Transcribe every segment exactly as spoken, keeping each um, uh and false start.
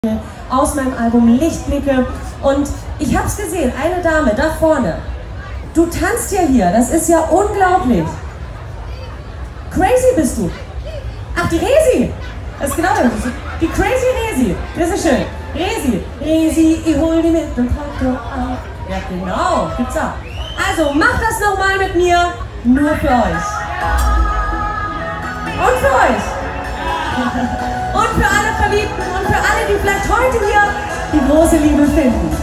aus meinem Album Lichtblicke. Und ich habe es gesehen, eine Dame da vorne. Du tanzt ja hier, das ist ja unglaublich. Crazy bist du. Ach, die Resi. Das ist genau das. Die Crazy Resi. Das ist schön. Resi. Resi, ich hol die mit dem Traktor auf. Ja, genau. Gibt's auch. Also, macht das nochmal mit mir. Nur für euch. Und für euch. Und für alle Verliebten und für alle, die vielleicht heute hier die große Liebe finden.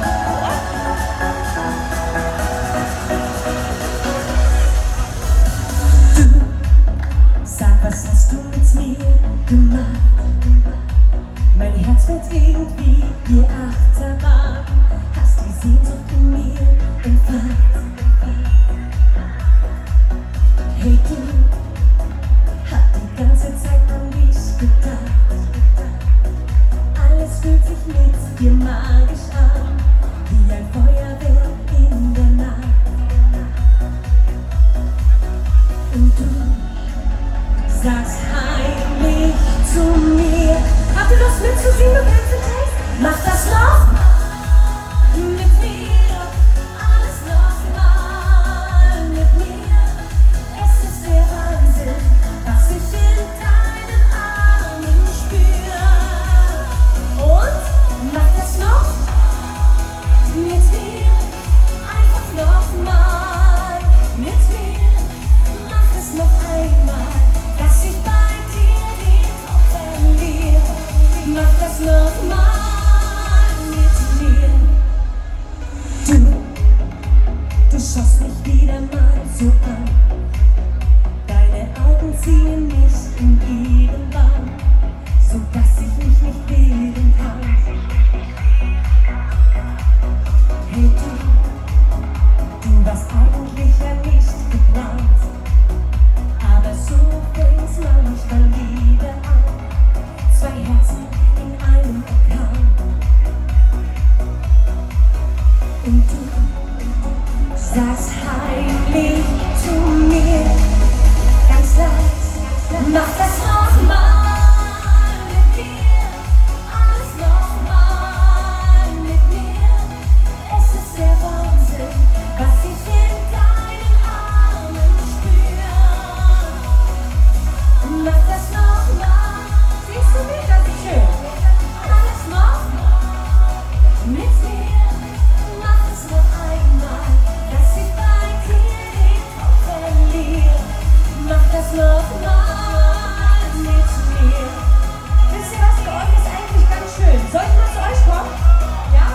Du, sag, was hast du mit mir gemacht? Mein Herz wird irgendwie wie Achterbahn. Hast die Sehnsucht in mir entfacht. Hey du, hab die ganze Zeit an dich gedacht. Alles fühlt sich mit dir magisch an, wie ein Feuerwerk in der Nacht. Und du sagst heimlich zu mir: Habt ihr Lust mitzusingen, du ganze Text? Mach das noch mit mir, alles noch mal mit mir. Es ist der Wahnsinn, was ich in deinen Armen spüre. Und mach das noch mit mir, einfach noch mal mit mir. Mach es noch einmal, dass ich bei dir den Kopf verliere. Mach das noch mal mit mir. Du, du schaust mich wieder mal so an. Deine Augen ziehen mich in ihren Bann, so dass ich mich nicht wehren kann. Hey du, du warst eigentlich ja nicht geplant, aber so fängt's manchmal wieder an. Zwei Herzen in einem Orkan. Und du sagst heimlich zu mir, ganz leise: Mach das noch mal mit mir, alles noch mal mit mir. Es ist der Wahnsinn, was ich in deinen Armen spüre. Mach das noch mal, siehst du mich, das ist schön. Alles noch mit mir. Mach es noch einmal, dass ich bei dir den Kopf verliere. Mach das noch mal mit mir. Wisst ihr was, für euch ist eigentlich ganz schön. Soll ich mal zu euch kommen? Ja?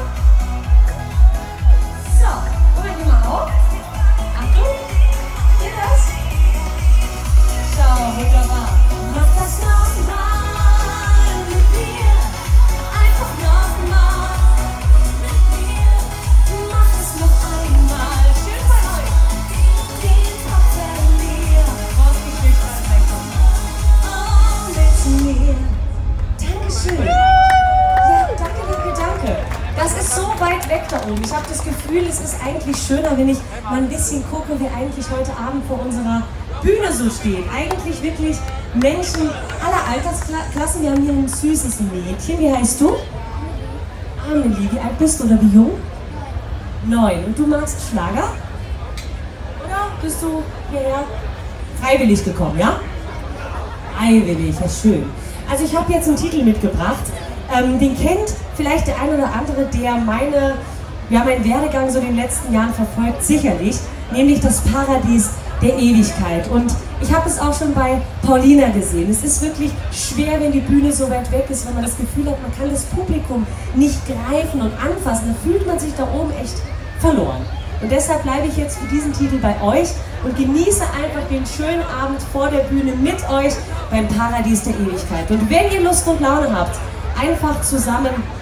So, Moment, die mal auf. Achtung, geht das? So, wunderbar. Mach das noch mal mit mir. Einfach noch mal mit mir. Mach es noch einmal. Schön bei euch. Den Kopf verliere. Rausgeschüchtert, reinkommen. Oh, mit mir. Dankeschön. Ja, danke, danke, danke. Das ist so weit weg da oben. Ich habe das Gefühl, es ist eigentlich schöner, wenn ich mal ein bisschen gucke, wer eigentlich heute Abend vor unserer Bühne so steht. Eigentlich wirklich Menschen aller Altersklassen. Wir haben hier ein süßes Mädchen. Wie heißt du? Amelie. Wie alt bist du oder wie jung? Neun. Und du magst Schlager? Oder bist du hierher freiwillig gekommen, ja? Freiwillig, ja schön. Also ich habe jetzt einen Titel mitgebracht. Ähm, den kennt vielleicht der eine oder andere, der meine, ja, meinen Werdegang so in den letzten Jahren verfolgt, sicherlich. Nämlich das Paradies der Ewigkeit. Und ich habe es auch schon bei Paulina gesehen. Es ist wirklich schwer, wenn die Bühne so weit weg ist, wenn man das Gefühl hat, man kann das Publikum nicht greifen und anfassen. Da fühlt man sich da oben echt verloren. Und deshalb bleibe ich jetzt für diesen Titel bei euch und genieße einfach den schönen Abend vor der Bühne mit euch beim Paradies der Ewigkeit. Und wenn ihr Lust und Laune habt, einfach zusammen